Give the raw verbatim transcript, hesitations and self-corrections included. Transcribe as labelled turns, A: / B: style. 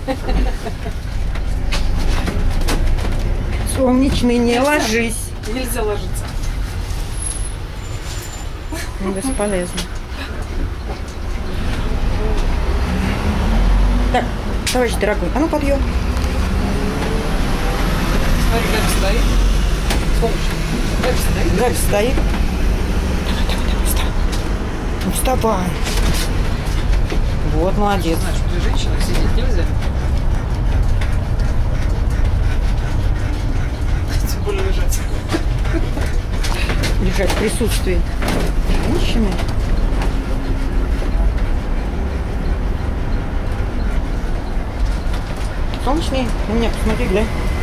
A: Солнечный, не ложись.
B: Нельзя ложиться.
A: Бесполезно. Так, товарищ дорогой, а ну подъем.
B: Смотри, Габи стоит. Солнечный. Габи стоит.
A: Габи стоит. Давай, давай, давай, вставай. Ну вставай. Вот, молодец.
B: Знаешь, что женщина сидеть нельзя. Тем более лежать.
A: Лежать в присутствии женщины. Солнечный, на меня посмотри, глянь.